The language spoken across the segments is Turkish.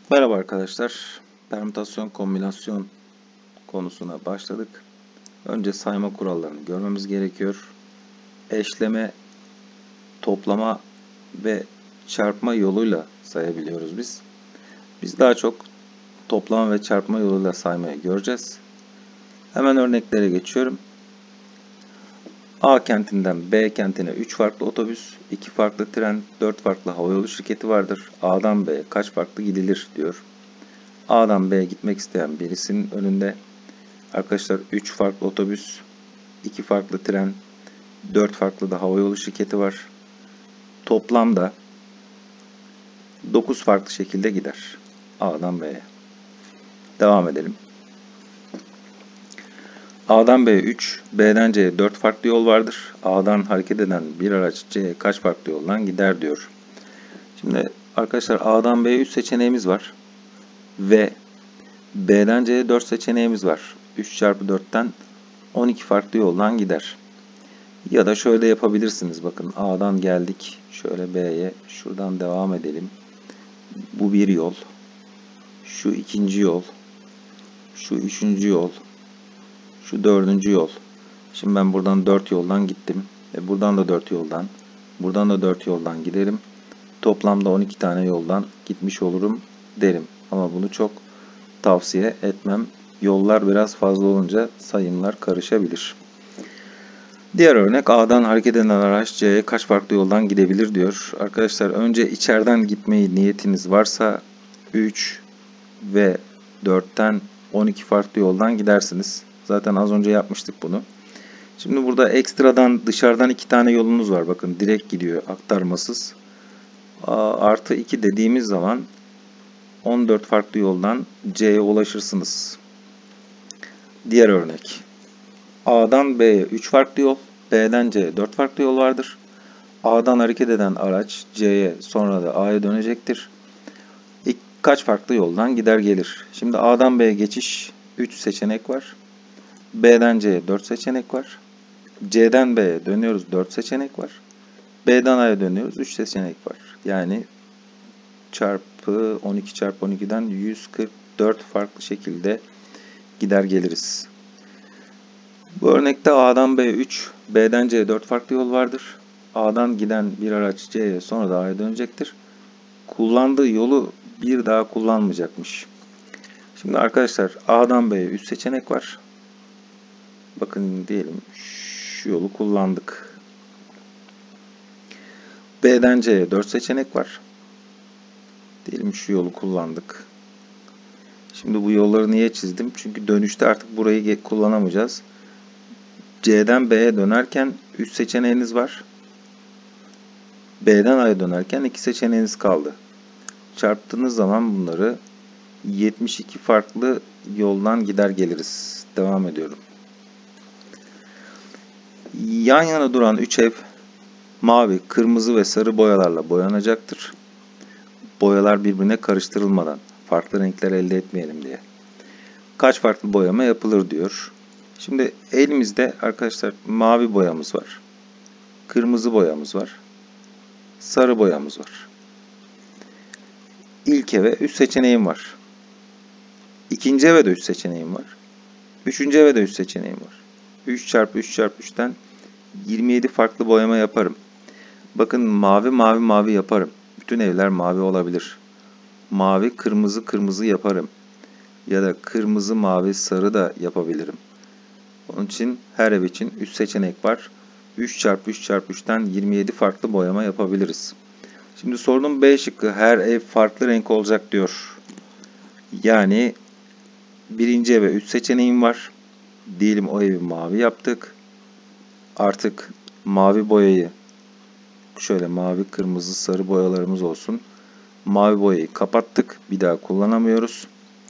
Merhaba arkadaşlar. Permütasyon kombinasyon konusuna başladık. Önce sayma kurallarını görmemiz gerekiyor. Eşleme, toplama ve çarpma yoluyla sayabiliyoruz biz. Biz daha çok toplama ve çarpma yoluyla saymayı göreceğiz. Hemen örneklere geçiyorum. A kentinden B kentine 3 farklı otobüs, 2 farklı tren, 4 farklı havayolu şirketi vardır. A'dan B'ye kaç farklı gidilir diyor. A'dan B'ye gitmek isteyen birisinin önünde arkadaşlar 3 farklı otobüs, 2 farklı tren, 4 farklı da havayolu şirketi var. Toplamda 9 farklı şekilde gider. A'dan B'ye. Devam edelim. A'dan B'ye 3, B'den C'ye 4 farklı yol vardır. A'dan hareket eden bir araç C'ye kaç farklı yoldan gider diyor. Şimdi arkadaşlar A'dan B'ye 3 seçeneğimiz var. Ve B'den C'ye 4 seçeneğimiz var. 3 çarpı 4'ten 12 farklı yoldan gider. Ya da şöyle yapabilirsiniz. Bakın A'dan geldik. Şöyle B'ye. Şuradan devam edelim. Bu bir yol. Şu ikinci yol. Şu üçüncü yol. Şu dördüncü yol. Şimdi ben buradan 4 yoldan gittim. Buradan da 4 yoldan. Buradan da 4 yoldan giderim. Toplamda 12 tane yoldan gitmiş olurum derim. Ama bunu çok tavsiye etmem. Yollar biraz fazla olunca sayımlar karışabilir. Diğer örnek A'dan hareket eden araç C'ye kaç farklı yoldan gidebilir diyor. Arkadaşlar önce içeriden gitmeyi niyetiniz varsa 3 ve 4'ten 12 farklı yoldan gidersiniz. Zaten az önce yapmıştık bunu. Şimdi burada ekstradan dışarıdan 2 tane yolunuz var. Bakın direkt gidiyor aktarmasız. Artı 2 dediğimiz zaman 14 farklı yoldan C'ye ulaşırsınız. Diğer örnek. A'dan B'ye 3 farklı yol, B'den C'ye 4 farklı yol vardır. A'dan hareket eden araç C'ye sonra da A'ya dönecektir. Kaç farklı yoldan gider gelir? Şimdi A'dan B'ye geçiş 3 seçenek var. B'den C'ye 4 seçenek var. C'den B'ye dönüyoruz 4 seçenek var. B'den A'ya dönüyoruz 3 seçenek var. Yani çarpı 12 çarpı 12'den 144 farklı şekilde gider geliriz. Bu örnekte A'dan B'ye 3, B'den C'ye 4 farklı yol vardır. A'dan giden bir araç C'ye sonra da A'ya dönecektir. Kullandığı yolu bir daha kullanmayacakmış. Şimdi arkadaşlar A'dan B'ye 3 seçenek var. Bakın diyelim şu yolu kullandık. B'den C'ye 4 seçenek var. Diyelim şu yolu kullandık. Şimdi bu yolları niye çizdim? Çünkü dönüşte artık burayı kullanamayacağız. C'den B'ye dönerken 3 seçeneğiniz var. B'den A'ya dönerken 2 seçeneğiniz kaldı. Çarptığınız zaman bunları 72 farklı yoldan gider geliriz. Devam ediyorum. Yan yana duran 3 ev mavi, kırmızı ve sarı boyalarla boyanacaktır. Boyalar birbirine karıştırılmadan farklı renkler elde etmeyelim diye. Kaç farklı boyama yapılır diyor. Şimdi elimizde arkadaşlar mavi boyamız var. Kırmızı boyamız var. Sarı boyamız var. İlk eve 3 seçeneğim var. İkinci eve de 3 seçeneğim var. Üçüncü eve de 3 seçeneğim var. 3 çarpı 3 çarpı 3'ten 27 farklı boyama yaparım. Bakın mavi mavi mavi yaparım. Bütün evler mavi olabilir. Mavi kırmızı kırmızı yaparım. Ya da kırmızı mavi sarı da yapabilirim. Onun için her ev için 3 seçenek var. 3 çarpı 3 çarpı 3'ten 27 farklı boyama yapabiliriz. Şimdi sorunun B şıkkı her ev farklı renk olacak diyor. Yani birinci eve 3 seçeneğim var. Diyelim o evi mavi yaptık. Artık mavi boyayı şöyle mavi, kırmızı, sarı boyalarımız olsun. Mavi boyayı kapattık. Bir daha kullanamıyoruz.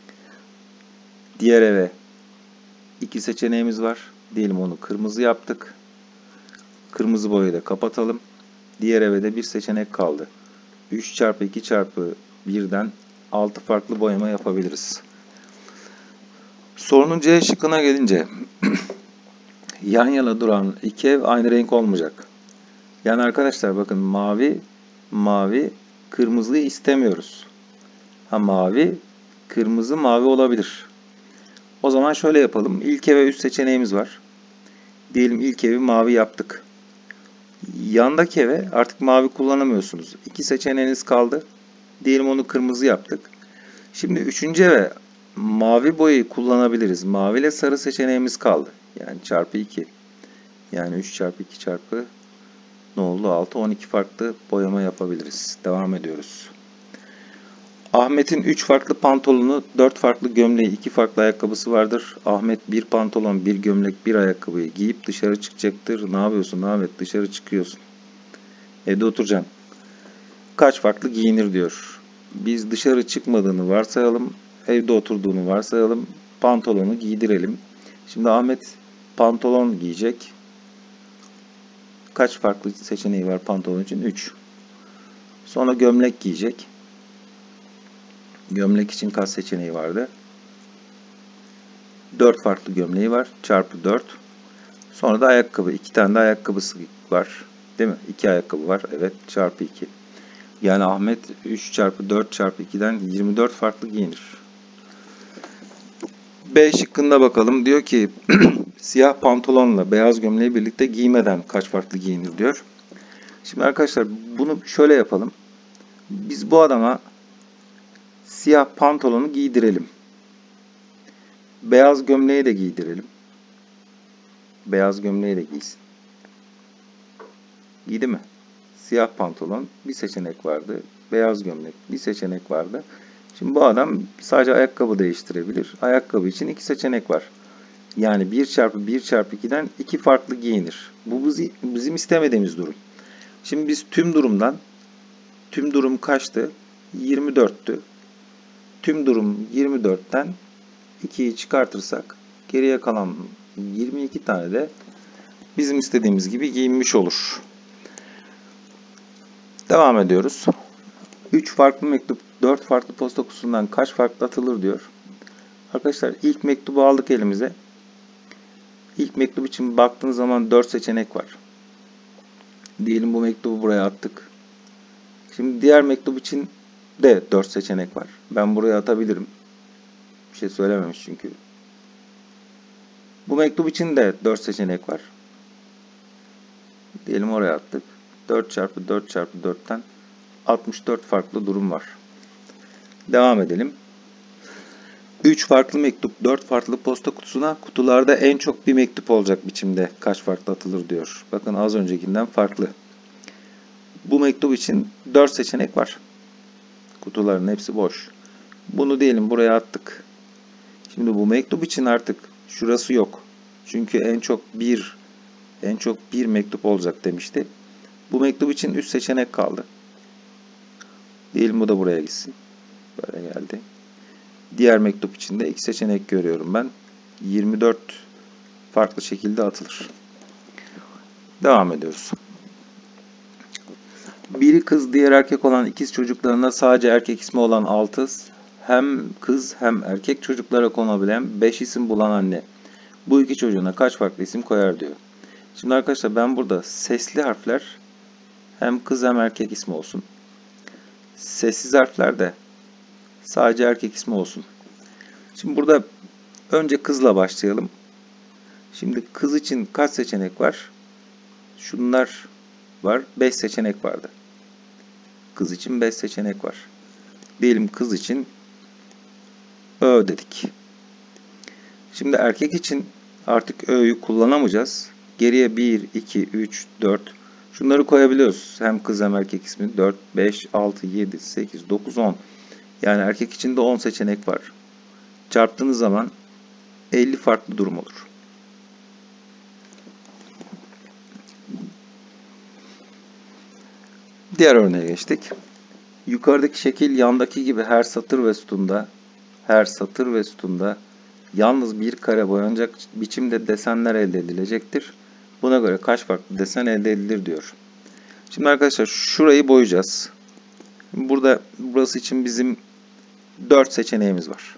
Diğer eve 2 seçeneğimiz var. Diyelim onu kırmızı yaptık. Kırmızı boyayı da kapatalım. Diğer eve de bir seçenek kaldı. 3 çarpı 2 çarpı 1'den 6 farklı boyama yapabiliriz. Sorunun C şıkkına gelince yan yana duran iki ev aynı renk olmayacak. Yani arkadaşlar bakın mavi, mavi, kırmızıyı istemiyoruz. Ha mavi, kırmızı, mavi olabilir. O zaman şöyle yapalım. İlke ve üst seçeneğimiz var. Diyelim ilk evi mavi yaptık. Yandaki eve artık mavi kullanamıyorsunuz. İki seçeneğiniz kaldı. Diyelim onu kırmızı yaptık. Şimdi üçüncü eve mavi boyayı kullanabiliriz. Mavi ile sarı seçeneğimiz kaldı. Yani çarpı 2. Yani 3 çarpı 2 çarpı ne oldu? 6, 12 farklı boyama yapabiliriz. Devam ediyoruz. Ahmet'in 3 farklı pantolonu, 4 farklı gömleği, 2 farklı ayakkabısı vardır. Ahmet bir pantolon, bir gömlek, bir ayakkabıyı giyip dışarı çıkacaktır. Ne yapıyorsun Ahmet? Dışarı çıkıyorsun. Evde oturacaksın. Kaç farklı giyinir diyor. Biz dışarı çıkmadığını varsayalım. Evde oturduğunu varsayalım. Pantolonu giydirelim. Şimdi Ahmet pantolon giyecek. Kaç farklı seçeneği var pantolon için? 3. Sonra gömlek giyecek. Gömlek için kaç seçeneği vardı? 4 farklı gömleği var. Çarpı 4. Sonra da ayakkabı. 2 tane de ayakkabısı var. Değil mi? 2 ayakkabı var. Evet. Çarpı 2. Yani Ahmet 3 çarpı 4 çarpı 2'den 24 farklı giyinir. B şıkkında bakalım. Diyor ki siyah pantolonla beyaz gömleği birlikte giymeden kaç farklı giyinir diyor. Şimdi arkadaşlar bunu şöyle yapalım. Biz bu adama siyah pantolonu giydirelim. Beyaz gömleği de giydirelim. Beyaz gömleği de giysin. Giydi mi? Siyah pantolon bir seçenek vardı. Beyaz gömlek bir seçenek vardı. Şimdi bu adam sadece ayakkabı değiştirebilir. Ayakkabı için 2 seçenek var. Yani 1 çarpı 1 çarpı 2'den 2 farklı giyinir. Bu bizim istemediğimiz durum. Şimdi biz tüm durum kaçtı? 24'tü. Tüm durum 24'ten 2'yi çıkartırsak geriye kalan 22 tane de bizim istediğimiz gibi giyinmiş olur. Devam ediyoruz. 3 farklı mektup 4 farklı posta kutusundan kaç farklı atılır diyor. Arkadaşlar ilk mektubu aldık elimize. İlk mektup için baktığınız zaman 4 seçenek var. Diyelim bu mektubu buraya attık. Şimdi diğer mektup için de 4 seçenek var. Ben buraya atabilirim. Bir şey söylememiş çünkü. Bu mektup için de 4 seçenek var. Diyelim oraya attık. 4 çarpı 4 çarpı 4'ten 64 farklı durum var. Devam edelim. 3 farklı mektup, 4 farklı posta kutusuna kutularda en çok bir mektup olacak biçimde kaç farklı atılır diyor. Bakın az öncekinden farklı. Bu mektup için 4 seçenek var. Kutuların hepsi boş. Bunu diyelim buraya attık. Şimdi bu mektup için artık şurası yok. Çünkü en çok bir mektup olacak demişti. Bu mektup için 3 seçenek kaldı. Diyelim bu da buraya gitsin. Böyle geldi. Diğer mektup için de 2 seçenek görüyorum ben. 24 farklı şekilde atılır. Devam ediyoruz. Biri kız diğer erkek olan ikiz çocuklarına sadece erkek ismi olan 6 hem kız hem erkek çocuklara konabilen 5 isim bulan anne. Bu iki çocuğuna kaç farklı isim koyar diyor. Şimdi arkadaşlar ben burada sesli harfler hem kız hem erkek ismi olsun. Sessiz harfler de sadece erkek ismi olsun. Şimdi burada önce kızla başlayalım. Şimdi kız için kaç seçenek var? Şunlar var. 5 seçenek vardı. Kız için 5 seçenek var. Diyelim kız için Ö dedik. Şimdi erkek için artık Ö'yü kullanamayacağız. Geriye 1, 2, 3, 4 şunları koyabiliyoruz. Hem kız hem erkek ismi 4, 5, 6, 7, 8, 9, 10. Yani erkek için de 10 seçenek var. Çarptığınız zaman 50 farklı durum olur. Diğer örneğe geçtik. Yukarıdaki şekil yandaki gibi her satır ve sütunda yalnız bir kare boyanacak biçimde desenler elde edilecektir. Buna göre kaç farklı desen elde edilir diyor. Şimdi arkadaşlar şurayı boyayacağız. Burası için bizim 4 seçeneğimiz var.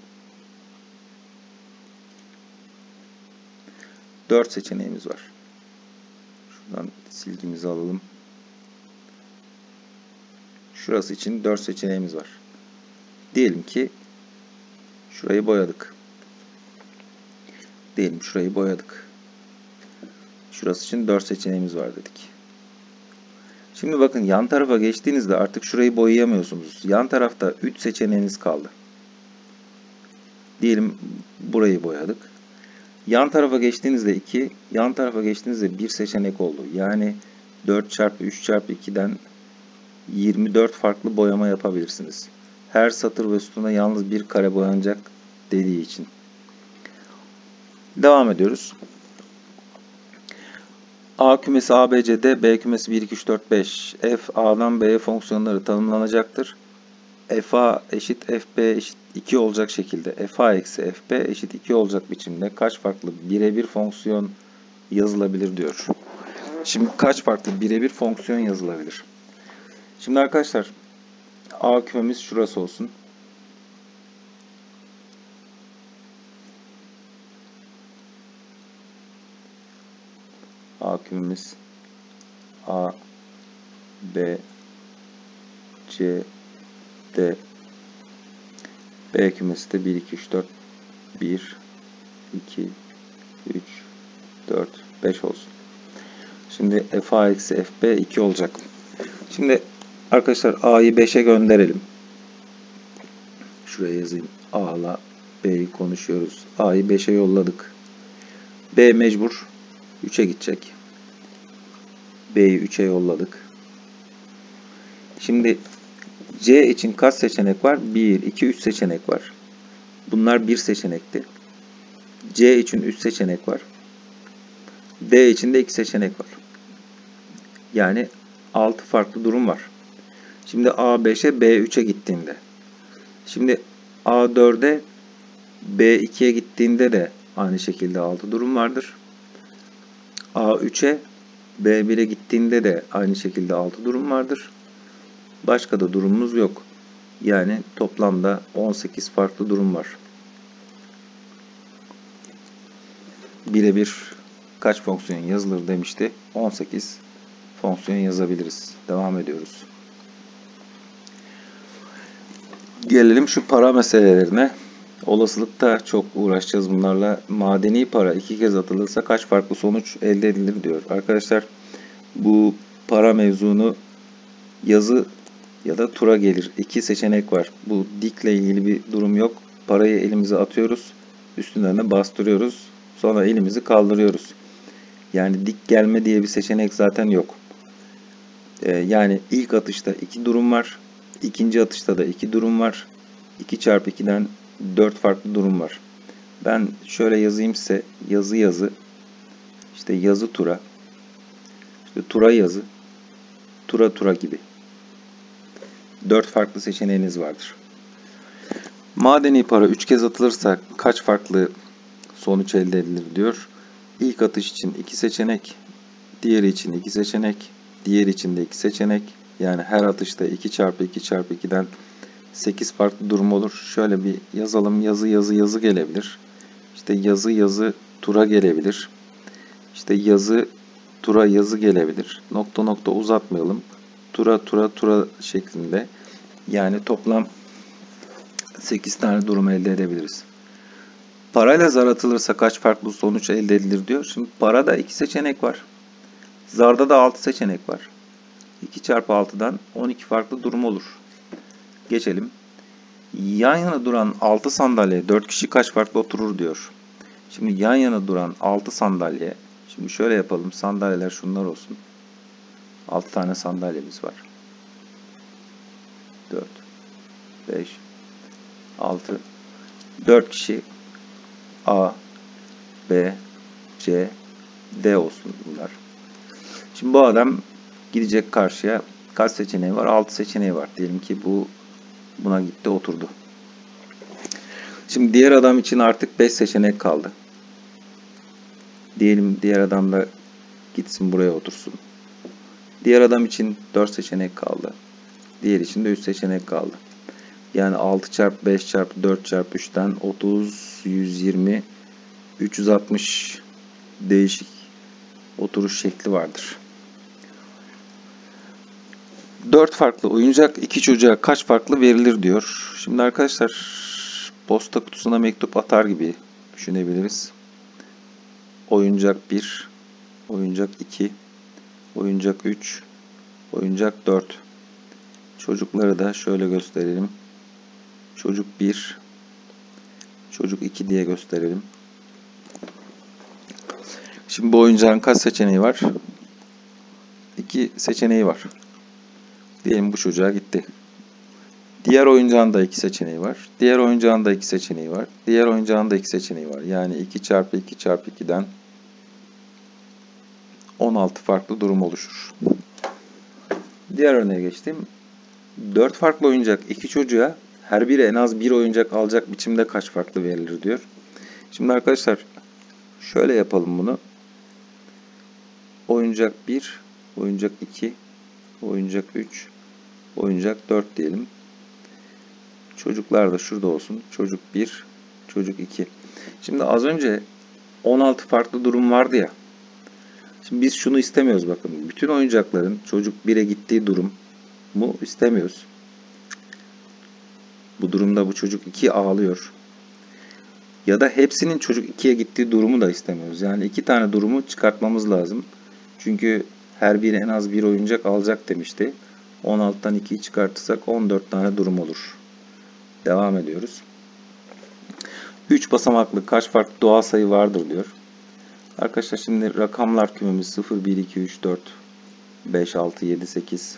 4 seçeneğimiz var. Şuradan silgimizi alalım. Şurası için 4 seçeneğimiz var. Diyelim ki şurayı boyadık. Diyelim şurayı boyadık. Şurası için 4 seçeneğimiz var dedik. Şimdi bakın yan tarafa geçtiğinizde artık şurayı boyayamıyorsunuz. Yan tarafta 3 seçeneğiniz kaldı. Diyelim burayı boyadık. Yan tarafa geçtiğinizde 2, yan tarafa geçtiğinizde 1 seçenek oldu. Yani 4 çarpı 3 çarpı 2'den 24 farklı boyama yapabilirsiniz. Her satır ve sütuna yalnız bir kare boyanacak dediği için. Devam ediyoruz. A kümesi ABCD, B kümesi 1, 2, 3, 4, 5. F A'dan B'ye fonksiyonları tanımlanacaktır. FA eşit FB eşit 2 olacak şekilde FA eksi FB eşit 2 olacak biçimde kaç farklı birebir fonksiyon yazılabilir diyor. Şimdi kaç farklı birebir fonksiyon yazılabilir? Şimdi arkadaşlar A kümemiz şurası olsun. A kümemiz A, B, C, D. B kümesi de 1, 2, 3, 4, 1, 2, 3, 4, 5 olsun. Şimdi FA eksi FB 2 olacak. Şimdi arkadaşlar A'yı 5'e gönderelim. Şuraya yazayım. A ile B'yi konuşuyoruz. A'yı 5'e yolladık. B mecbur 3'e gidecek. B'yi 3'e yolladık. Şimdi C için kaç seçenek var? 1, 2, 3 seçenek var. Bunlar bir seçenekti. C için 3 seçenek var. D için de 2 seçenek var. Yani 6 farklı durum var. Şimdi A5'e B3'e gittiğinde. Şimdi A4'e B2'ye gittiğinde de aynı şekilde 6 durum vardır. A3'e B1'e gittiğinde de aynı şekilde 6 durum vardır. Başka da durumumuz yok. Yani toplamda 18 farklı durum var. Birebir kaç fonksiyon yazılır demişti. 18 fonksiyon yazabiliriz. Devam ediyoruz. Gelelim şu para meselelerine. Olasılıkta çok uğraşacağız bunlarla. Madeni para 2 kez atılırsa kaç farklı sonuç elde edilir diyor. Arkadaşlar bu para mevzunu yazı ya da tura gelir. 2 seçenek var. Bu dikle ilgili bir durum yok. Parayı elimize atıyoruz. Üstünden de bastırıyoruz. Sonra elimizi kaldırıyoruz. Yani dik gelme diye bir seçenek zaten yok. Yani ilk atışta 2 durum var. İkinci atışta da 2 durum var. 2 çarpı 2'den 4 farklı durum var. Ben şöyle yazayım size. Yazı. İşte yazı tura. İşte tura yazı. Tura gibi. 4 farklı seçeneğiniz vardır. Madeni para 3 kez atılırsa kaç farklı sonuç elde edilir diyor. İlk atış için 2 seçenek. Diğeri için 2 seçenek. Diğer için de 2 seçenek. Yani her atışta 2 çarpı 2 çarpı 2'den 8 farklı durum olur. Şöyle bir yazalım. Yazı gelebilir. İşte yazı tura gelebilir. İşte yazı tura yazı gelebilir. Nokta uzatmayalım. Tura şeklinde. Yani toplam 8 tane durum elde edebiliriz. Parayla zar atılırsa kaç farklı sonuç elde edilir diyor. Şimdi parada 2 seçenek var. Zarda da 6 seçenek var. 2 çarpı 6'dan 12 farklı durum olur. Geçelim. Yan yana duran 6 sandalye 4 kişi kaç farklı oturur diyor. Şimdi yan yana duran 6 sandalye. Şimdi şöyle yapalım. Sandalyeler şunlar olsun. 6 tane sandalyemiz var. 4, 5, 6, 4 kişi A, B, C, D olsun bunlar. Şimdi bu adam gidecek karşıya. Kaç seçeneği var? 6 seçeneği var. Diyelim ki buna gitti oturdu. Şimdi diğer adam için artık 5 seçenek kaldı. Diyelim diğer adam da gitsin buraya otursun. Diğer adam için 4 seçenek kaldı. Diğer için de 3 seçenek kaldı. Yani 6 çarpı 5 çarpı 4 çarpı 3'ten 30, 120, 360 değişik oturuş şekli vardır. 4 farklı oyuncak 2 çocuğa kaç farklı verilir diyor. Şimdi arkadaşlar posta kutusuna mektup atar gibi düşünebiliriz. Oyuncak 1, oyuncak 2, oyuncak 3, oyuncak 4. Çocukları da şöyle gösterelim. Çocuk 1, çocuk 2 diye gösterelim. Şimdi bu oyuncağın kaç seçeneği var? 2 seçeneği var. Diyelim bu çocuğa gitti. Diğer oyuncağın da 2 seçeneği var. Diğer oyuncağın da 2 seçeneği var. Diğer oyuncağın da 2 seçeneği var. Yani 2 çarpı 2 çarpı 2'den 16 farklı durum oluşur. Diğer örneğe geçtim. 4 farklı oyuncak 2 çocuğa her biri en az 1 oyuncak alacak biçimde kaç farklı verilir diyor. Şimdi arkadaşlar şöyle yapalım bunu. Oyuncak 1, oyuncak 2, oyuncak 3, oyuncak 4 diyelim. Çocuklar da şurada olsun. Çocuk 1, çocuk 2. Şimdi az önce 16 farklı durum vardı ya. Şimdi biz şunu istemiyoruz bakın. Bütün oyuncakların çocuk 1'e gittiği durum mu istemiyoruz. Bu durumda bu çocuk 2 ağlıyor. Ya da hepsinin çocuk 2'ye gittiği durumu da istemiyoruz. Yani 2 tane durumu çıkartmamız lazım. Çünkü her biri en az 1 oyuncak alacak demişti. 16'dan 2'yi çıkartırsak 14 tane durum olur. Devam ediyoruz. 3 basamaklı kaç farklı doğal sayı vardır diyor. Arkadaşlar şimdi rakamlar kümemiz 0, 1, 2, 3, 4, 5, 6, 7, 8,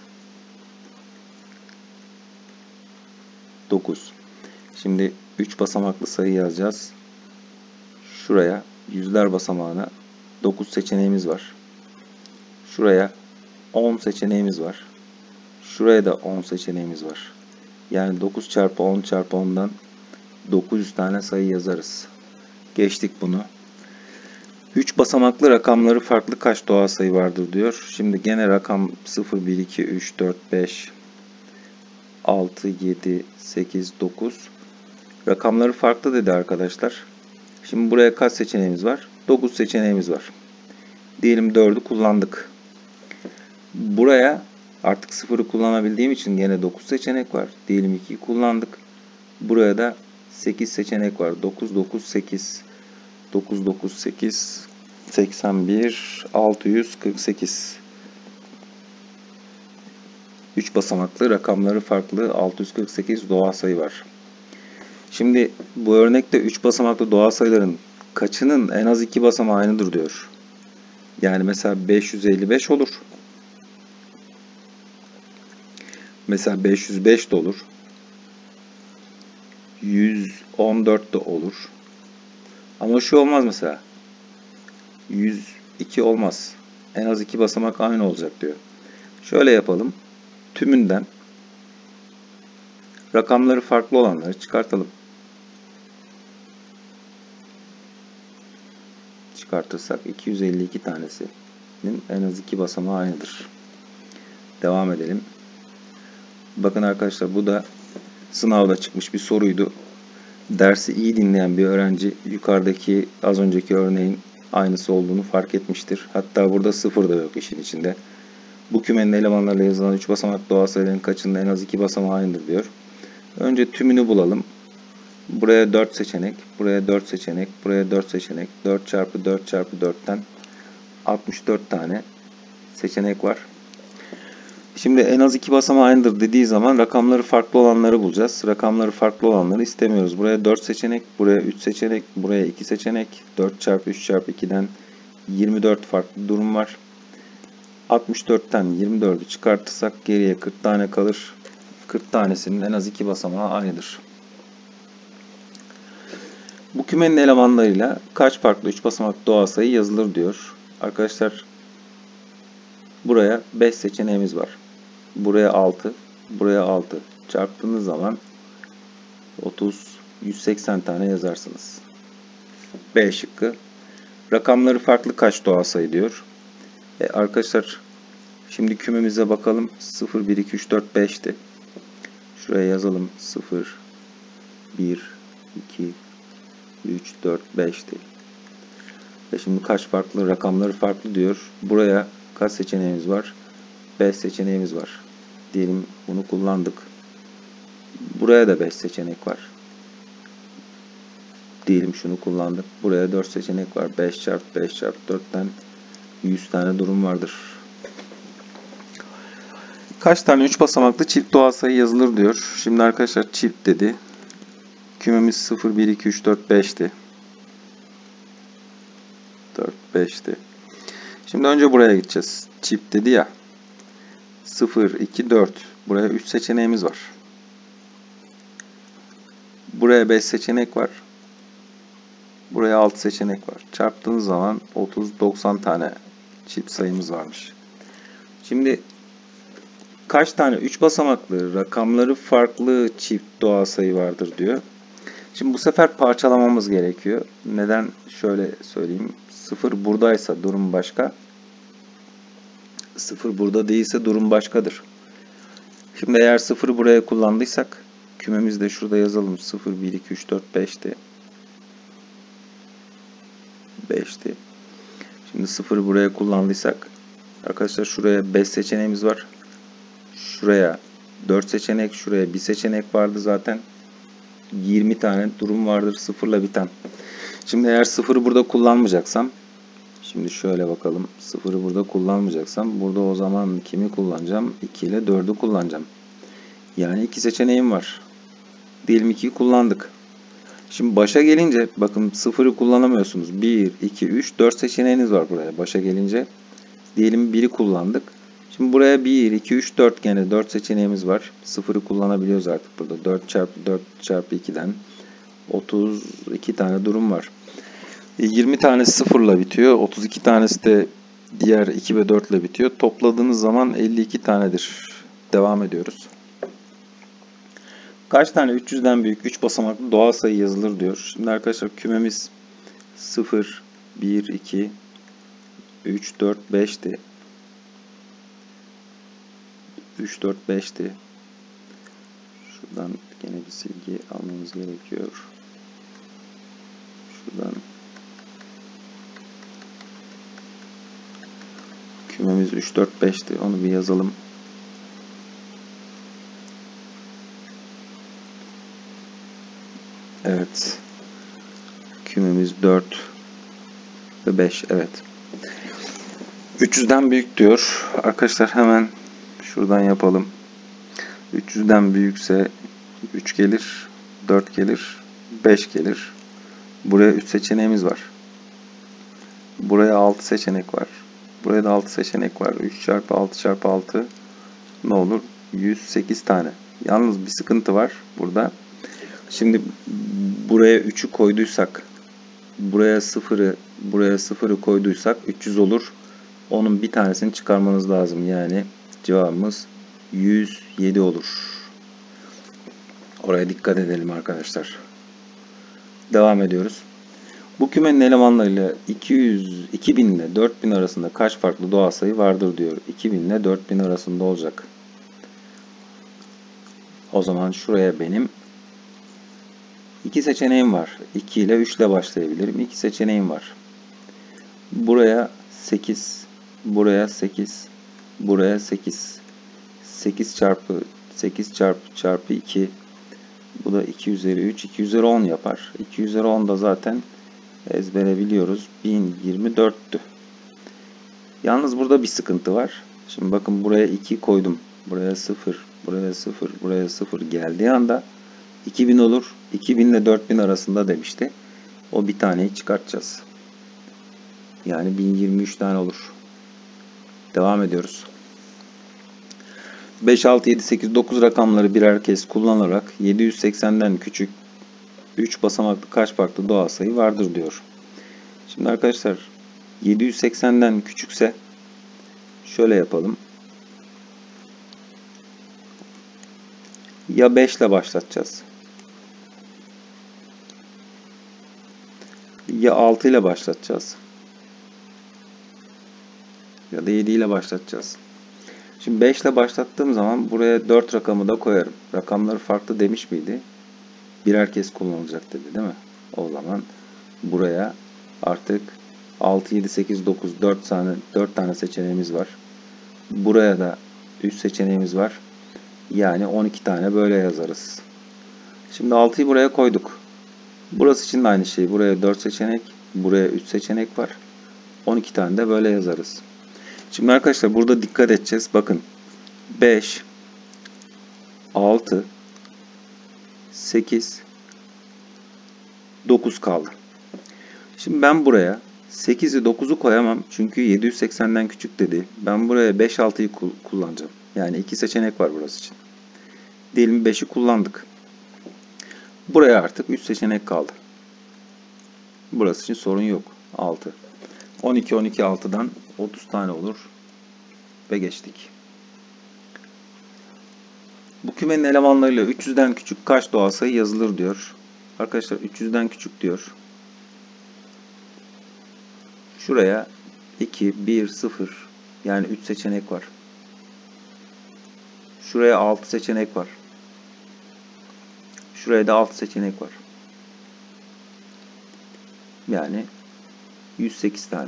9. Şimdi 3 basamaklı sayı yazacağız. Şuraya yüzler basamağına 9 seçeneğimiz var. Şuraya 10 seçeneğimiz var. Şuraya da 10 seçeneğimiz var. Yani 9 çarpı 10 çarpı 10'dan 900 tane sayı yazarız. Geçtik bunu. 3 basamaklı rakamları farklı kaç doğal sayı vardır diyor. Şimdi gene rakam 0, 1, 2, 3, 4, 5, 6, 7, 8, 9. Rakamları farklı dedi arkadaşlar. Şimdi buraya kaç seçeneğimiz var? 9 seçeneğimiz var. Diyelim 4'ü kullandık. Buraya artık 0'ı kullanabildiğim için gene 9 seçenek var. Diyelim 2'yi kullandık. Buraya da 8 seçenek var. 9, 9, 8. 9, 9, 8, 81, 648. 3 basamaklı rakamları farklı 648 doğal sayı var. Şimdi bu örnekte 3 basamaklı doğal sayıların kaçının en az 2 basamağı aynıdır diyor. Yani mesela 555 olur. Mesela 505 de olur. 114 de olur. Ama şu olmaz mesela. 102 olmaz. En az 2 basamak aynı olacak diyor. Şöyle yapalım. Tümünden rakamları farklı olanları çıkartalım. Çıkartırsak 252 tanesinin en az 2 basamağı aynıdır. Devam edelim. Bakın arkadaşlar bu da sınavda çıkmış bir soruydu. Dersi iyi dinleyen bir öğrenci yukarıdaki az önceki örneğin aynısı olduğunu fark etmiştir. Hatta burada 0 da yok işin içinde. Bu kümenin elemanlarıyla yazılan 3 basamak doğal sayıların kaçının en az 2 basamağı aynıdır diyor. Önce tümünü bulalım. Buraya 4 seçenek, buraya 4 seçenek, buraya 4 seçenek. 4 çarpı 4 çarpı 4'ten 64 tane seçenek var. Şimdi en az 2 basamağı aynıdır dediği zaman rakamları farklı olanları bulacağız. Rakamları farklı olanları istemiyoruz. Buraya 4 seçenek, buraya 3 seçenek, buraya 2 seçenek. 4 çarpı 3 çarpı 2'den 24 farklı durum var. 64'ten 24'ü çıkartırsak geriye 40 tane kalır. 40 tanesinin en az 2 basamağı aynıdır. Bu kümenin elemanlarıyla kaç farklı 3 basamak doğal sayı yazılır diyor. Arkadaşlar buraya 5 seçeneğimiz var. Buraya 6, buraya 6. Çarptığınız zaman 30, 180 tane yazarsınız. B şıkkı. Rakamları farklı kaç doğal sayı diyor. Arkadaşlar şimdi kümemize bakalım. 0, 1, 2, 3, 4, 5'ti. Şuraya yazalım. 0, 1, 2, 3, 4, 5'ti. Ve şimdi kaç farklı rakamları farklı diyor. Buraya kaç seçeneğimiz var? 5 seçeneğimiz var. Diyelim bunu kullandık. Buraya da 5 seçenek var. Diyelim şunu kullandık. Buraya 4 seçenek var. 5 çarpı 5 çarpı 4'ten 100 tane durum vardır. Kaç tane 3 basamaklı çift doğal sayı yazılır diyor. Şimdi arkadaşlar çift dedi. Kümemiz 0, 1, 2, 3, 4, 5'ti. 4, 5'ti. Şimdi önce buraya gideceğiz. Çift dedi ya. 0, 2, 4. Buraya 3 seçeneğimiz var. Buraya 5 seçenek var. Buraya 6 seçenek var. Çarptığınız zaman 30, 90 tane çift sayımız varmış. Şimdi kaç tane 3 basamaklı rakamları farklı çift doğal sayı vardır diyor. Şimdi bu sefer parçalamamız gerekiyor. Neden? Şöyle söyleyeyim. 0 buradaysa durum başka. 0 burada değilse durum başkadır. Şimdi eğer 0'ı buraya kullandıysak kümemizi de şurada yazalım. 0, 1, 2, 3, 4, 5'ti. 5'ti. Şimdi 0'ı buraya kullandıysak arkadaşlar şuraya 5 seçeneğimiz var. Şuraya 4 seçenek, şuraya 1 seçenek vardı zaten. 20 tane durum vardır sıfırla biten. Şimdi eğer 0'ı burada kullanmayacaksam, şimdi şöyle bakalım. 0'ı burada kullanmayacaksam burada o zaman kimi kullanacağım? 2 ile 4'ü kullanacağım. Yani 2 seçeneğim var. Diyelim 2'yi kullandık. Şimdi başa gelince bakın 0'ı kullanamıyorsunuz. 1, 2, 3, 4 seçeneğiniz var buraya başa gelince. Diyelim 1'i kullandık. Şimdi buraya 1, 2, 3, 4 gene 4 seçeneğimiz var. 0'ı kullanabiliyoruz artık burada. 4 çarpı 4 çarpı 2'den 32 tane durum var. 20 tanesi 0 ile bitiyor. 32 tanesi de diğer 2 ve 4 ile bitiyor. Topladığınız zaman 52 tanedir. Devam ediyoruz. Kaç tane 300'den büyük 3 basamaklı doğal sayı yazılır diyor. Şimdi arkadaşlar kümemiz 0, 1, 2, 3, 4, 5'ti. 3, 4, 5'ti. Şuradan gene bir silgi almamız gerekiyor. Şuradan kümemiz 3, 4, 5'ti. Onu bir yazalım. Evet. Kümemiz 4 ve 5. Evet. 300'den büyük diyor. Arkadaşlar hemen şuradan yapalım. 300'den büyükse 3 gelir, 4 gelir, 5 gelir. Buraya 3 seçeneğimiz var. Buraya 6 seçenek var. Buraya da 6 seçenek var. 3 çarpı 6 çarpı 6 ne olur? 108 tane. Yalnız bir sıkıntı var burada. Şimdi buraya 3'ü koyduysak, buraya 0'ı koyduysak 300 olur. Onun bir tanesini çıkarmanız lazım. Yani cevabımız 107 olur. Oraya dikkat edelim arkadaşlar. Devam ediyoruz. Bu kümenin elemanlarıyla 2000 ile 4000 arasında kaç farklı doğal sayı vardır diyor. 2000 ile 4000 arasında olacak. O zaman şuraya benim 2 seçeneğim var. 2 ile 3 ile başlayabilirim. 2 seçeneğim var. Buraya 8, buraya 8, buraya 8. 8 çarpı 8 çarpı 2. Bu da 2 üzeri 3, 2 üzeri 10 yapar. 2 üzeri 10 da zaten ezbere biliyoruz. 1024'tü. Yalnız burada bir sıkıntı var. Şimdi bakın buraya 2 koydum. Buraya 0, buraya 0, buraya 0 geldiği anda 2000 olur. 2000 ile 4000 arasında demişti. O bir taneyi çıkartacağız. Yani 1023 tane olur. Devam ediyoruz. 5, 6, 7, 8, 9 rakamları birer kez kullanarak 780'den küçük 3 basamaklı kaç farklı doğal sayı vardır diyor. Şimdi arkadaşlar 780'den küçükse şöyle yapalım. Ya 5 ile başlatacağız. Ya 6 ile başlatacağız. Ya da 7 ile başlatacağız. Şimdi 5 ile başlattığım zaman buraya 4 rakamı da koyarım. Rakamları farklı demiş miydi? Birer kez kullanılacak dedi değil mi? O zaman buraya artık 6, 7, 8, 9 4 tane seçeneğimiz var. Buraya da 3 seçeneğimiz var. Yani 12 tane böyle yazarız. Şimdi 6'yı buraya koyduk. Burası için de aynı şey. Buraya 4 seçenek, buraya 3 seçenek var. 12 tane de böyle yazarız. Şimdi arkadaşlar burada dikkat edeceğiz. Bakın 5, 6, 8, 9 kaldı. Şimdi ben buraya 8'i 9'u koyamam. Çünkü 780'den küçük dedi. Ben buraya 5, 6'yı kullanacağım. Yani 2 seçenek var burası için. Diyelim 5'i kullandık. Buraya artık 3 seçenek kaldı. Burası için sorun yok. 6. 12, 12, 6'dan 30 tane olur. Ve geçtik. Bu kümenin elemanlarıyla 300'den küçük kaç doğal sayı yazılır diyor. Arkadaşlar 300'den küçük diyor. Şuraya 2, 1, 0 yani 3 seçenek var. Şuraya 6 seçenek var. Şuraya da 6 seçenek var. Yani 108 tane.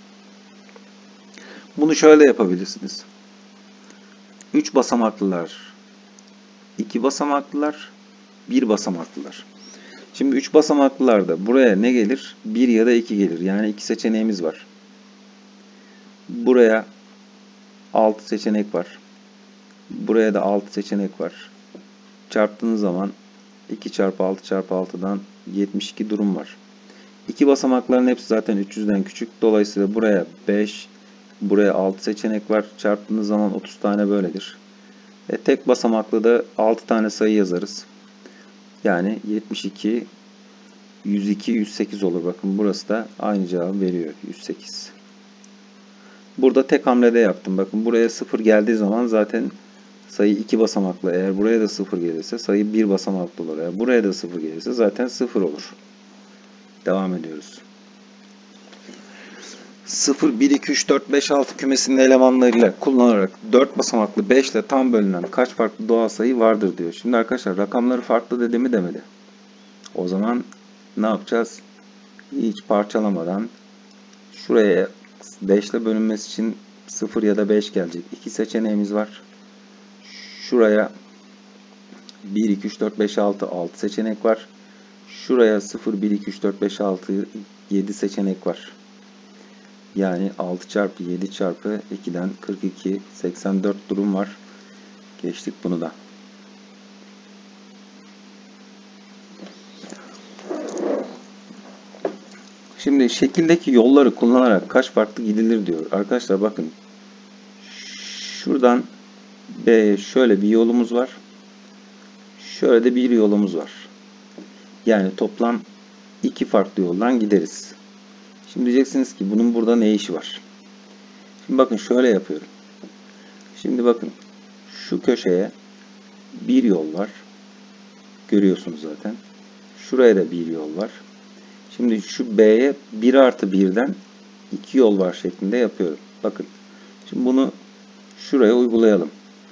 Bunu şöyle yapabilirsiniz. 3 basamaklılar, 2 basamaklılar, 1 basamaklılar. Şimdi 3 basamaklılarda buraya ne gelir? 1 ya da 2 gelir. Yani 2 seçeneğimiz var. Buraya 6 seçenek var. Buraya da 6 seçenek var. Çarptığınız zaman 2 çarpı 6 çarpı 6'dan 72 durum var. 2 basamakların hepsi zaten 300'den küçük. Dolayısıyla buraya 5, buraya 6 seçenek var. Çarptığınız zaman 30 tane böyledir. Tek basamaklı da 6 tane sayı yazarız. Yani 72, 102, 108 olur. Bakın burası da aynı cevabı veriyor. 108. Burada tek hamlede yaptım. Bakın buraya 0 geldiği zaman zaten sayı 2 basamaklı. Eğer buraya da 0 gelirse sayı 1 basamaklı olur. Eğer buraya da 0 gelirse zaten 0 olur. Devam ediyoruz. 0, 1, 2, 3, 4, 5, 6 kümesinin elemanlarıyla kullanarak 4 basamaklı 5 ile tam bölünen kaç farklı doğal sayı vardır diyor. Şimdi arkadaşlar rakamları farklı dedi mi demedi. O zaman ne yapacağız? Hiç parçalamadan şuraya 5 ile bölünmesi için 0 ya da 5 gelecek. 2 seçeneğimiz var. Şuraya 1, 2, 3, 4, 5, 6, 6 seçenek var. Şuraya 0, 1, 2, 3, 4, 5, 6, 7 seçenek var. Yani 6 çarpı 7 çarpı 2'den 42, 84 durum var. Geçtik bunu da. Şimdi şekildeki yolları kullanarak kaç farklı gidilir diyor. Arkadaşlar bakın. Şuradan B'ye şöyle bir yolumuz var. Şöyle de bir yolumuz var. Yani toplam 2 farklı yoldan gideriz. Şimdi diyeceksiniz ki bunun burada ne işi var? Şimdi bakın şöyle yapıyorum. Şimdi bakın şu köşeye bir yol var. Görüyorsunuz zaten. Şuraya da bir yol var. Şimdi şu B'ye 1 artı 1'den 2 yol var şeklinde yapıyorum. Bakın. Şimdi bunu şuraya uygulayalım.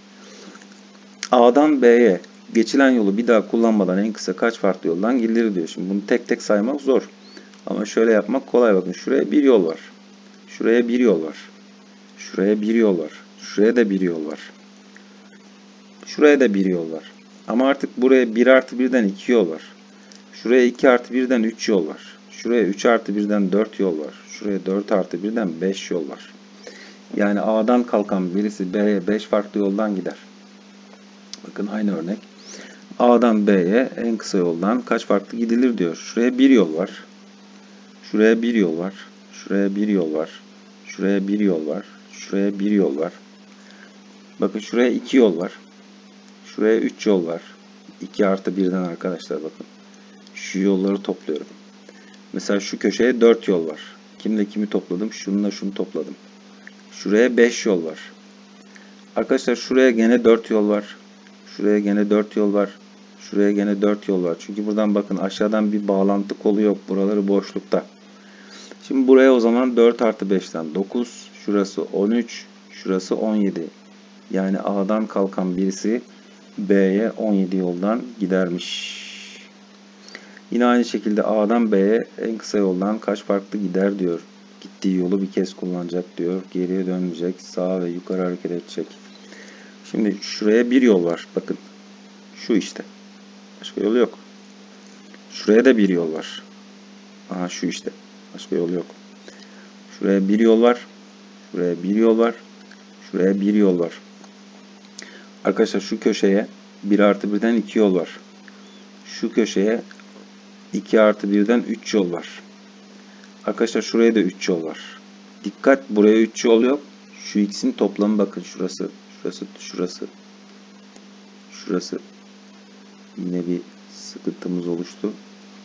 A'dan B'ye geçilen yolu bir daha kullanmadan en kısa kaç farklı yoldan gidilir diyor. Şimdi bunu tek tek saymak zor. Ama şöyle yapmak kolay. Bakın şuraya bir yol var. Şuraya bir yol var. Şuraya bir yol var. Şuraya da bir yol var. Şuraya da bir yol var. Ama artık buraya 1 artı 1'den 2 yol var. Şuraya 2 artı 1'den 3 yol var. Şuraya 3 artı 1'den 4 yol var. Şuraya 4 artı 1'den 5 yol var. Yani A'dan kalkan birisi B'ye 5 farklı yoldan gider. Bakın aynı örnek. A'dan B'ye en kısa yoldan kaç farklı gidilir diyor. Şuraya bir yol var. Şuraya bir yol var. Şuraya bir yol var. Şuraya bir yol var. Şuraya bir yol var. Bakın şuraya 2 yol var. Şuraya 3 yol var. 2 artı 1'den arkadaşlar bakın. Şu yolları topluyorum. Mesela şu köşeye 4 yol var. Kimle kimi topladım? Şununla şunu topladım. Şuraya 5 yol var. Arkadaşlar şuraya gene 4 yol var. Şuraya gene 4 yol var. Şuraya gene 4 yol var. Çünkü buradan bakın aşağıdan bir bağlantı kolu yok. Buraları boşlukta. Şimdi buraya o zaman 4 artı 5'ten 9. Şurası 13. Şurası 17. Yani A'dan kalkan birisi B'ye 17 yoldan gidermiş. Yine aynı şekilde A'dan B'ye en kısa yoldan kaç farklı gider diyor. Gittiği yolu bir kez kullanacak diyor. Geriye dönmeyecek. Sağa ve yukarı hareket edecek. Şimdi şuraya bir yol var. Bakın. Şu işte. Başka yolu yok. Şuraya da bir yol var. Aha şu işte. Başka yol yok. Şuraya bir yol var. Şuraya bir yol var. Şuraya bir yol var. Arkadaşlar şu köşeye 1 artı 1'den 2 yol var. Şu köşeye 2 artı 1'den 3 yol var. Arkadaşlar şuraya da 3 yol var. Dikkat, buraya 3 yol yok. Şu ikisinin toplamı bakın şurası. Şurası. Yine bir sıkıntımız oluştu.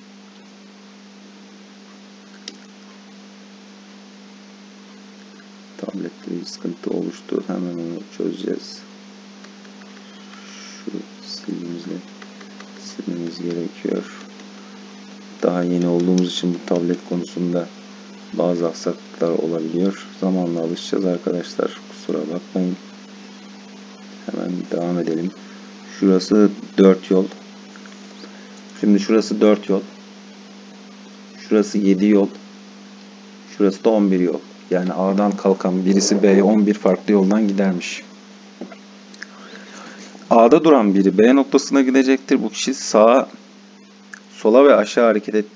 Tablette bir sıkıntı oluştu. Hemen onu çözeceğiz. Şu silmemiz gerekiyor. Daha yeni olduğumuz için bu tablet konusunda bazı aksaklıklar olabiliyor. Zamanla alışacağız arkadaşlar. Kusura bakmayın. Hemen devam edelim. Şurası 4 yol. Şimdi şurası 4 yol. Şurası 7 yol. Şurası da 11 yol. Yani A'dan kalkan birisi B'ye 11 farklı yoldan gidermiş. A'da duran biri B noktasına gidecektir. Bu kişi sağa, sola ve aşağı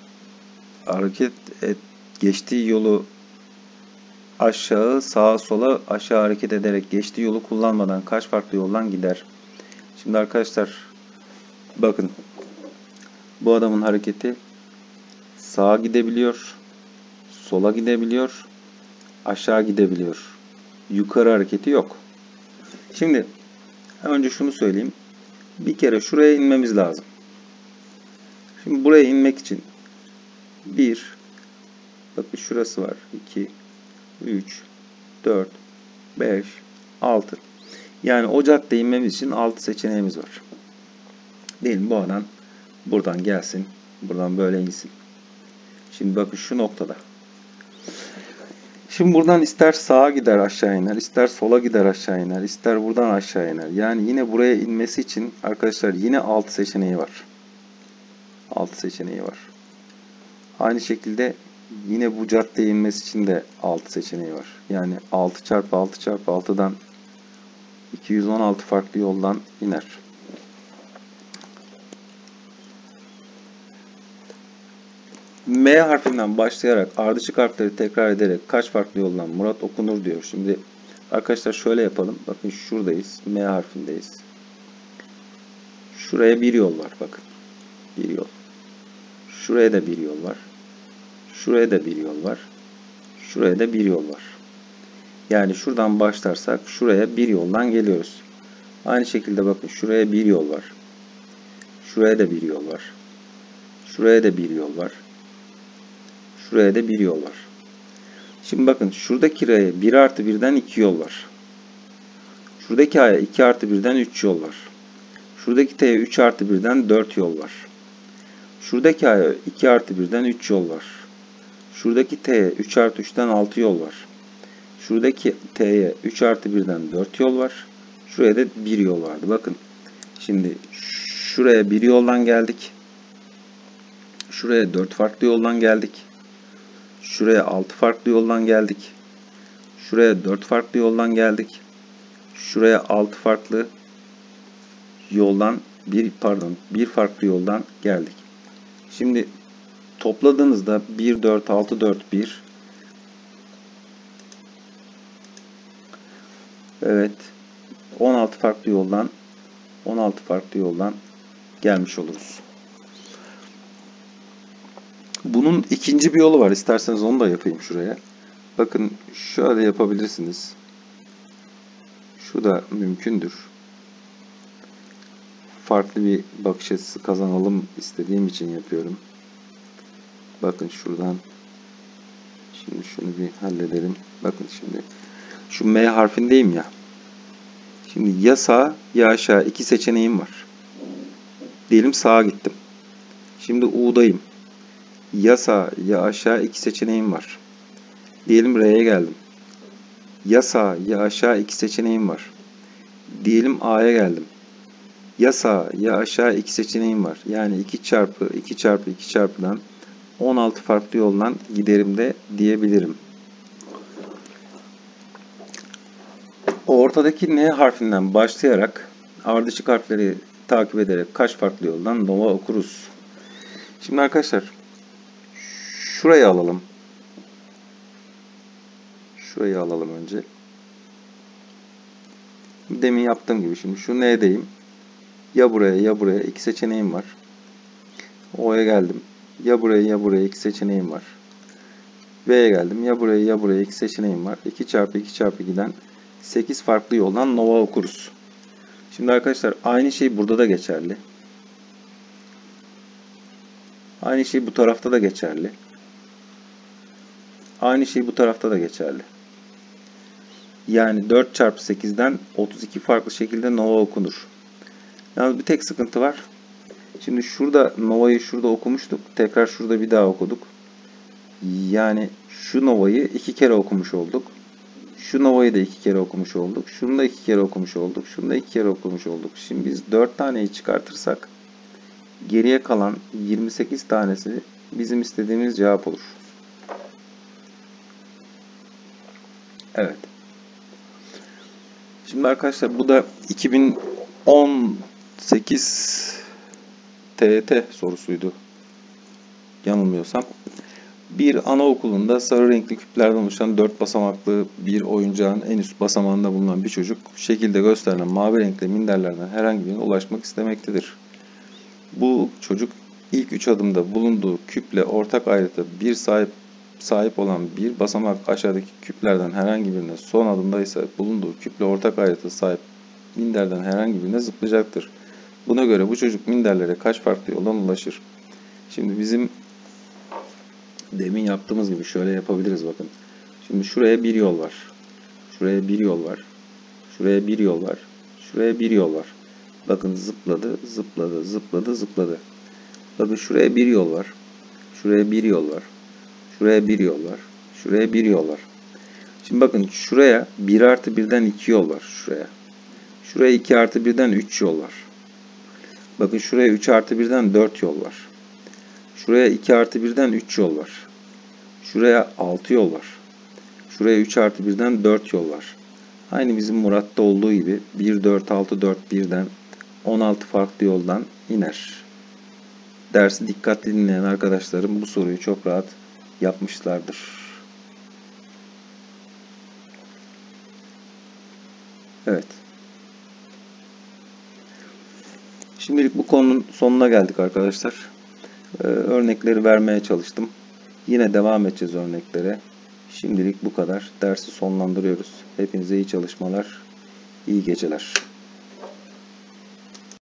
geçtiği yolu aşağı, sağa, sola, aşağı hareket ederek geçtiği yolu kullanmadan kaç farklı yoldan gider? Şimdi arkadaşlar bakın, bu adamın hareketi sağa gidebiliyor, sola gidebiliyor, aşağı gidebiliyor. Yukarı hareketi yok. Şimdi önce şunu söyleyeyim. Bir kere şuraya inmemiz lazım. Şimdi buraya inmek için 1, bakın şurası var. 2, 3, 4, 5, 6. Yani o caddeye inmemiz için 6 seçeneğimiz var. Diyelim bu adam buradan gelsin. Buradan böyle insin. Şimdi bakın şu noktada. Şimdi buradan ister sağa gider aşağı iner, ister sola gider aşağı iner, ister buradan aşağı iner. Yani yine buraya inmesi için arkadaşlar yine 6 seçeneği var. 6 seçeneği var. Aynı şekilde yine bu caddeye inmesi için de 6 seçeneği var. Yani 6 çarpı 6 çarpı 6'dan 216 farklı yoldan iner. M harfinden başlayarak ardışık harfleri tekrar ederek kaç farklı yoldan Murat okunur diyor. Şimdi arkadaşlar şöyle yapalım. Bakın şuradayız. M harfindeyiz. Şuraya bir yol var. Bakın. Bir yol. Şuraya da bir yol var. Şuraya da bir yol var. Şuraya da bir yol var. Yani şuradan başlarsak şuraya bir yoldan geliyoruz. Aynı şekilde bakın şuraya bir yol var. Şuraya da bir yol var. Şuraya da bir yol var. Şuraya da bir yol var. Şimdi bakın şuradaki R'ye 1 artı 1'den 2 yol var. Şuradaki A'ya 2 artı 1'den 3 yol var. Şuradaki T'ye 3 artı 1'den 4 yol var. Şuradaki A'ya 2 artı 1'den 3 yol var. Şuradaki T'ye 3 artı 3'ten 6 yol var. Şuradaki T'ye 3 artı 1'den 4 yol var. Şuraya da 1 yol vardı. Bakın şimdi şuraya 1 yoldan geldik. Şuraya 4 farklı yoldan geldik. Şuraya 6 farklı yoldan geldik. Şuraya 4 farklı yoldan geldik. Şuraya 6 farklı yoldan bir farklı yoldan geldik. Şimdi topladığınızda 1 4 6 4 1. Evet. 16 farklı yoldan gelmiş oluruz. Bunun ikinci bir yolu var. İsterseniz onu da yapayım şuraya. Bakın şöyle yapabilirsiniz. Şu da mümkündür. Farklı bir bakış açısı kazanalım istediğim için yapıyorum. Bakın şuradan. Şimdi şunu bir halledelim. Bakın şimdi. Şu M harfindeyim ya. Şimdi ya sağ ya aşağı iki seçeneğim var. Diyelim sağa gittim. Şimdi U'dayım. Ya sağ ya aşağı iki seçeneğim var. Diyelim R'ye geldim. Ya sağ ya aşağı iki seçeneğim var. Diyelim A'ya geldim. Ya sağ ya aşağı iki seçeneğim var. Yani 2 çarpı 2 çarpı 2 çarpıdan 16 farklı yoldan giderim de diyebilirim. ortadaki N harfinden başlayarak ardışık harfleri takip ederek kaç farklı yoldan nova okuruz? Şimdi arkadaşlar şurayı alalım. Şurayı alalım önce. Demin yaptığım gibi şimdi şu N'deyim. Ya buraya ya buraya iki seçeneğim var. O'ya geldim. Ya buraya ya buraya iki seçeneğim var. V'ye geldim. Ya buraya ya buraya iki seçeneğim var. 2 çarpı 2 çarpı giden 8 farklı yoldan nova okuruz. Şimdi arkadaşlar aynı şey burada da geçerli. Aynı şey bu tarafta da geçerli. Aynı şey bu tarafta da geçerli. Yani 4 çarpı 8'den 32 farklı şekilde nova okunur. Yalnız bir tek sıkıntı var. Şimdi şurada novayı şurada okumuştuk. Tekrar şurada bir daha okuduk. Yani şu novayı 2 kere okumuş olduk. Şu novayı da 2 kere okumuş olduk. Şunu da 2 kere okumuş olduk. Şunu da 2 kere okumuş olduk. Şimdi biz 4 taneyi çıkartırsak geriye kalan 28 tanesi bizim istediğimiz cevap olur. Evet. Şimdi arkadaşlar bu da 2018 TYT sorusuydu. Yanılmıyorsam. Bir anaokulunda sarı renkli küplerden oluşan 4 basamaklı bir oyuncağın en üst basamağında bulunan bir çocuk şekilde gösterilen mavi renkli minderlerden herhangi birine ulaşmak istemektedir. Bu çocuk ilk 3 adımda bulunduğu küple ortak ayrıta bir sahip olan bir basamak aşağıdaki küplerden herhangi birine, son adımda ise bulunduğu küple ortak ayrıta sahip minderden herhangi birine zıplayacaktır. Buna göre bu çocuk minderlere kaç farklı yoldan ulaşır? Şimdi bizim demin yaptığımız gibi şöyle yapabiliriz bakın. Şimdi şuraya bir yol var. Şuraya bir yol var. Şuraya bir yol var. Şuraya bir yol var. Bakın zıpladı, zıpladı, zıpladı, zıpladı. Bakın şuraya bir yol var. Şuraya bir yol var. Şuraya bir yol var. Şuraya bir yol var. Şimdi bakın şuraya 1 artı 1'den 2 yol var. Şuraya. Şuraya 2 artı 1'den 3 yol var. Bakın şuraya 3 artı 1'den 4 yol var. Şuraya 2 artı 1'den 3 yol var. Şuraya 6 yol var. Şuraya 3 artı 1'den 4 yol var. Aynı bizim Murat'ta olduğu gibi 1, 4, 6, 4, 1'den 16 farklı yoldan iner. Dersi dikkatli dinleyen arkadaşlarım bu soruyu çok rahat yapmışlardır. Evet. Şimdilik bu konunun sonuna geldik arkadaşlar. Örnekleri vermeye çalıştım. Yine devam edeceğiz örneklere. Şimdilik bu kadar. Dersi sonlandırıyoruz. Hepinize iyi çalışmalar, iyi geceler.